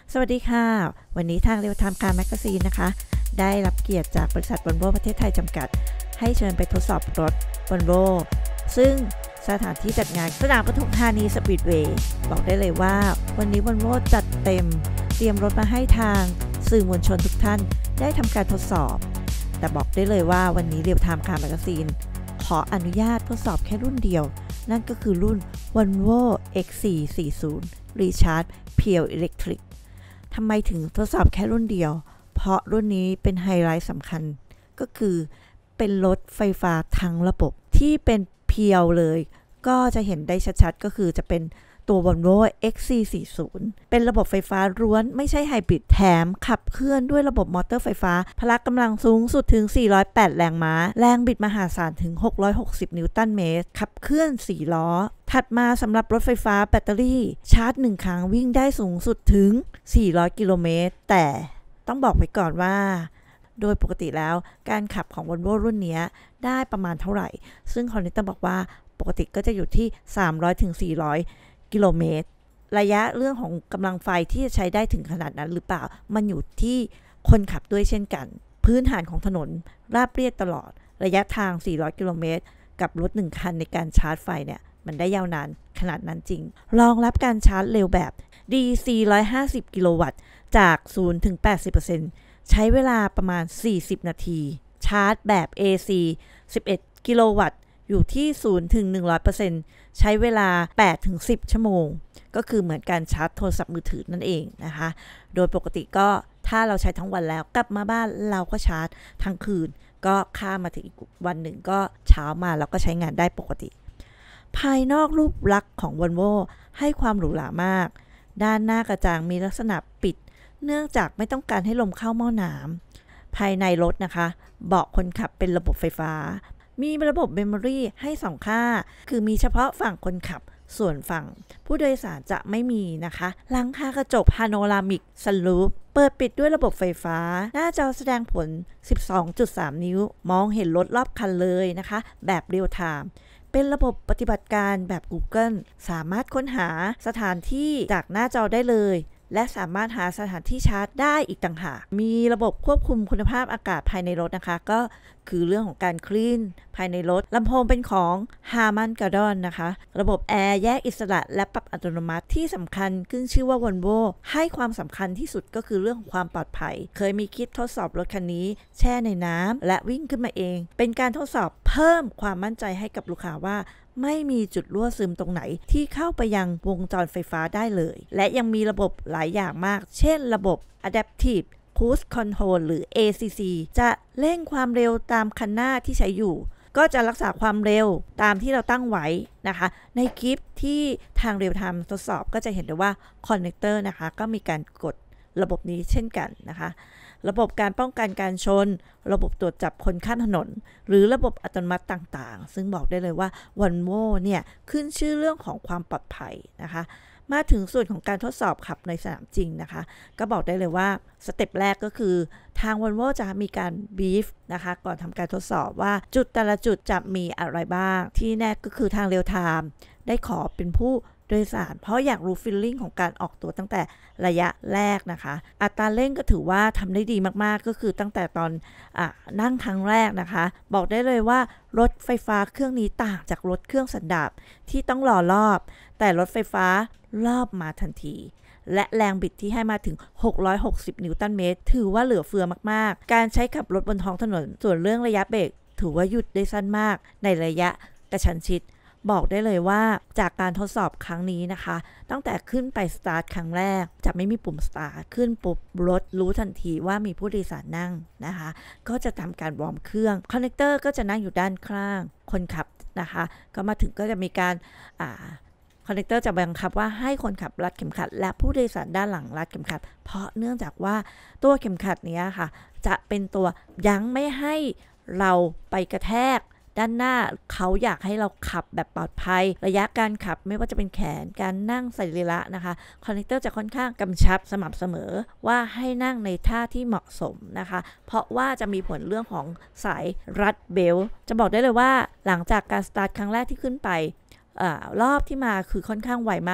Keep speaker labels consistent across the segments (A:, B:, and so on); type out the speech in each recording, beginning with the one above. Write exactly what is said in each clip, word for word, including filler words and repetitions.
A: สวัสดีค่ะวันนี้ทางเรียวไทม์คาร์แมกกาซีนนะคะได้รับเกียรติจากบริษัทวอลโว่ประเทศไทยจำกัดให้เชิญไปทดสอบรถวอลโว่ซึ่งสถานที่จัดงานสนามปทุมธานีสปีดเวย์บอกได้เลยว่าวันนี้วอลโว่จัดเต็มเตรียมรถมาให้ทางสื่อมวลชนทุกท่านได้ทำการทดสอบแต่บอกได้เลยว่าวันนี้เรียวไทม์คาร์แมกกาซีนขออนุญาตทดสอบแค่รุ่นเดียวนั่นก็คือรุ่น Volvo เอ็กซ์ สี่สี่ศูนย์ Recharge Pure Electricทำไมถึงทดสอบแค่รุ่นเดียวเพราะรุ่นนี้เป็นไฮไลท์สำคัญก็คือเป็นรถไฟฟ้าทั้งระบบที่เป็นเพียวเลยก็จะเห็นได้ชัดๆก็คือจะเป็นตัว Volvo เอ็กซ์ สี่สี่ศูนย์ เป็นระบบไฟฟ้าล้วนไม่ใช่ไฮบริดแถมขับเคลื่อนด้วยระบบมอเตอร์ไฟฟ้าพละกำลังสูงสุดถึงสี่ร้อยแปดแรงม้าแรงบิดมหาศาลถึงหกร้อยหกสิบนิวตันเมตรขับเคลื่อนสี่ล้อถัดมาสำหรับรถไฟฟ้าแบตเตอรี่ชาร์จหนึ่งครั้งวิ่งได้สูงสุดถึงสี่ร้อยกิโลเมตรแต่ต้องบอกไว้ก่อนว่าโดยปกติแล้วการขับของ Volvo รุ่นนี้ได้ประมาณเท่าไหร่ซึ่งคอนเนคเตอร์บอกว่าปกติก็จะอยู่ที่สามร้อยถึงสี่ร้อยกิโลเมตรระยะเรื่องของกำลังไฟที่จะใช้ได้ถึงขนาดนั้นหรือเปล่ามันอยู่ที่คนขับด้วยเช่นกันพื้นฐานของถนนราบเรียบตลอดระยะทางสี่ร้อยกิโลเมตรกับรถหนึ่งคันในการชาร์จไฟเนี่ยมันได้ยาวนานขนาดนั้นจริงรองรับการชาร์จเร็วแบบ ดี ซี หนึ่งร้อยห้าสิบกิโลวัตต์จาก ศูนย์ถึงแปดสิบเปอร์เซ็นต์ ใช้เวลาประมาณสี่สิบนาทีชาร์จแบบ เอ ซี สิบเอ็ดกิโลวัตต์อยู่ที่ ศูนย์ถึงหนึ่งร้อยเปอร์เซ็นต์ ใช้เวลา แปดถึงสิบ ชั่วโมงก็คือเหมือนการชาร์จโทรศัพท์มือถือนั่นเองนะคะโดยปกติก็ถ้าเราใช้ทั้งวันแล้วกลับมาบ้านเราก็ชาร์จทั้งคืนก็ข้ามมาถึงอีกวันหนึ่งก็เช้ามาแล้วก็ใช้งานได้ปกติภายนอกรูปลักษณ์ของ Volvo ให้ความหรูหรามากด้านหน้ากระจังมีลักษณะปิดเนื่องจากไม่ต้องการให้ลมเข้าหม้อน้ำภายในรถนะคะเบาะคนขับเป็นระบบไฟฟ้ามีระบบเมมโมรี่ให้สองค่าคือมีเฉพาะฝั่งคนขับส่วนฝั่งผู้โดยสารจะไม่มีนะคะหลังคากระจกพาโนรามิกซันรูฟเปิดปิดด้วยระบบไฟฟ้าหน้าจอแสดงผล สิบสองจุดสาม นิ้วมองเห็นรถรอบคันเลยนะคะแบบเรียลไทม์เป็นระบบปฏิบัติการแบบ Google สามารถค้นหาสถานที่จากหน้าจอได้เลยและสามารถหาสถานที่ชาร์จได้อีกต่างหากมีระบบควบคุมคุณภาพอากาศภายในรถนะคะก็คือเรื่องของการคลีนภายในรถลำโพงเป็นของ Harman Kardon นะคะระบบแอร์แยกอิสระและปรับอัตโนมัติที่สำคัญขึ้นชื่อว่า Volvo ให้ความสำคัญที่สุดก็คือเรื่องของความปลอดภัยเคยมีคลิปทดสอบรถคันนี้แช่ในน้ำและวิ่งขึ้นมาเองเป็นการทดสอบเพิ่มความมั่นใจให้กับลูกค้าว่าไม่มีจุดรั่วซึมตรงไหนที่เข้าไปยังวงจรไฟฟ้าได้เลยและยังมีระบบหลายอย่างมากเช่นระบบ Adaptive Cruise Control หรือ เอ ซี ซี จะเร่งความเร็วตามคันหน้าที่ใช้อยู่ก็จะรักษาความเร็วตามที่เราตั้งไว้นะคะในคลิปที่ทางเรียลไทม์ทดสอบก็จะเห็นได้ว่าคอนเนคเตอร์นะคะก็มีการกดระบบนี้เช่นกันนะคะระบบการป้องกันการชนระบบตรวจจับคนข้ามถนนหรือระบบอัตโนมัติต่างๆซึ่งบอกได้เลยว่า Volvo เนี่ยขึ้นชื่อเรื่องของความปลอดภัยนะคะมาถึงส่วนของการทดสอบขับในสนามจริงนะคะก็บอกได้เลยว่าสเต็ปแรกก็คือทาง Volvo จะมีการบีฟนะคะก่อนทำการทดสอบว่าจุดแต่ละจุดจะมีอะไรบ้างที่แน่ก็คือทางเรียลไทม์ได้ขอเป็นผู้โดยสารเพราะอยากรู้ฟีลลิ่งของการออกตัวตั้งแต่ระยะแรกนะคะอัตราเร่งก็ถือว่าทำได้ดีมากๆก็คือตั้งแต่ตอนอ่ะนั่งครั้งแรกนะคะบอกได้เลยว่ารถไฟฟ้าเครื่องนี้ต่างจากรถเครื่องสันดาปที่ต้องรอรอบแต่รถไฟฟ้ารอบมาทันทีและแรงบิดที่ให้มาถึงหกร้อยหกสิบนิวตันเมตรถือว่าเหลือเฟือมากๆการใช้ขับรถบนท้องถนนส่วนเรื่องระยะเบรกถือว่าหยุดได้สั้นมากในระยะกระชั้นชิดบอกได้เลยว่าจากการทดสอบครั้งนี้นะคะตั้งแต่ขึ้นไปสตาร์ทครั้งแรกจะไม่มีปุ่มสตาร์ทขึ้นปุ๊บรถรู้ทันทีว่ามีผู้โดยสารนั่งนะคะก็จะทำการวอร์มเครื่องคอนเนคเตอร์ก็จะนั่งอยู่ด้านข้างคนขับนะคะก็มาถึงก็จะมีการอ่าคอนเนคเตอร์จะบังคับว่าให้คนขับรัดเข็มขัดและผู้โดยสารด้านหลังรัดเข็มขัดเพราะเนื่องจากว่าตัวเข็มขัดนี้ค่ะจะเป็นตัวยั้งไม่ให้เราไปกระแทกด้านหน้าเขาอยากให้เราขับแบบปลอดภัยระยะการขับไม่ว่าจะเป็นแขนการนั่งสรีระนะคะคอนเนคเตอร์จะค่อนข้างกำชับสม่ำเสมอว่าให้นั่งในท่าที่เหมาะสมนะคะเพราะว่าจะมีผลเรื่องของสายรัดเบลต์จะบอกได้เลยว่าหลังจากการสตาร์ทครั้งแรกที่ขึ้นไปอรอบที่มาคือค่อนข้างไวมาก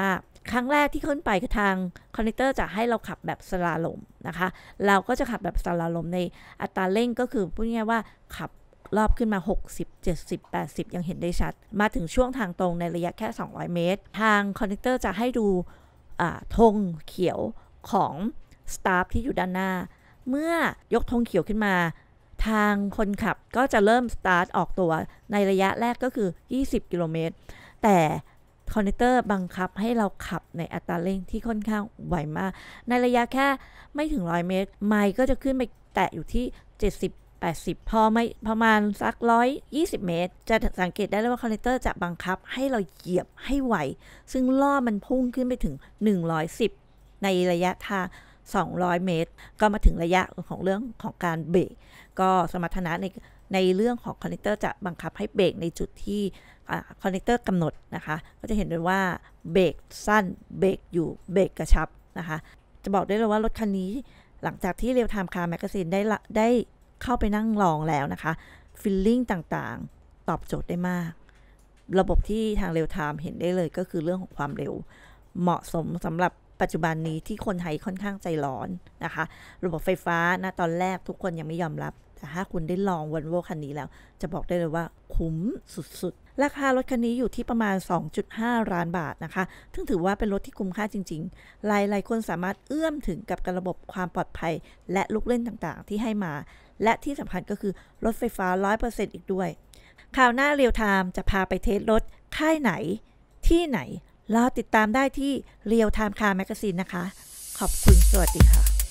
A: ครั้งแรกที่ขึ้นไปคือทางคอนเนคเตอร์จะให้เราขับแบบสลาลมนะคะเราก็จะขับแบบสลาลมในอัตราเร่งก็คือพูดง่ายๆว่าขับรอบขึ้นมาหกสิบ เจ็ดสิบ แปดสิบยังเห็นได้ชัดมาถึงช่วงทางตรงในระยะแค่สองร้อยเมตรทางคอนเนคเตอร์จะให้ดูธงเขียวของสตาฟที่อยู่ด้านหน้าเมื่อยกธงเขียวขึ้นมาทางคนขับก็จะเริ่มสตาร์ทออกตัวในระยะแรกก็คือยี่สิบกิโลเมตรแต่คอนเนคเตอร์บังคับให้เราขับในอัตราเร่งที่ค่อนข้างไวมากในระยะแค่ไม่ถึงหนึ่งร้อยเมตรไมล์ก็จะขึ้นไปแตะอยู่ที่เจ็ดสิบ แปดสิบพอไม่ประมาณสักหนึ่งร้อยยี่สิบเมตรจะสังเกตได้เลยว่าคอนเนคเตอร์จะบังคับให้เราเหยียบให้ไวซึ่งล้อมันพุ่งขึ้นไปถึงหนึ่งร้อยสิบในระยะทางสองร้อยเมตรก็มาถึงระยะของเรื่องของการเบรกก็สมรรถนะในในเรื่องของคอนเนคเตอร์จะบังคับให้เบรกในจุดที่คอนเนคเตอร์กำหนดนะคะก็จะเห็นได้ว่าเบรกสั้นเบรกอยู่เบรกกระชับนะคะจะบอกได้เลยว่ารถคันนี้หลังจากที่เรียลไทม์คาร์แมกกาซีนได้ได้เข้าไปนั่งลองแล้วนะคะฟีลลิ่งต่างๆตอบโจทย์ได้มากระบบที่ทางเรียลไทม์เห็นได้เลยก็คือเรื่องของความเร็วเหมาะสมสำหรับปัจจุบันนี้ที่คนไทยค่อนข้างใจร้อนนะคะระบบไฟฟ้านะตอนแรกทุกคนยังไม่ยอมรับแต่ถ้าคุณได้ลอง Volvo คันนี้แล้วจะบอกได้เลยว่าคุ้มสุดๆราคารถคันนี้อยู่ที่ประมาณ สองจุดห้า ล้านบาทนะคะซึ่งถือว่าเป็นรถที่คุ้มค่าจริงๆหลายๆคนสามารถเอื้อมถึงกับระบบความปลอดภัยและลูกเล่นต่างๆที่ให้มาและที่สำคัญก็คือรถไฟฟ้า ร้อยเปอร์เซ็นต์ อีกด้วยคราวหน้าเรียลไทม์จะพาไปเทสรถค่ายไหนที่ไหนรอติดตามได้ที่ Real Time Car Magazine นะคะขอบคุณสวัสดีค่ะ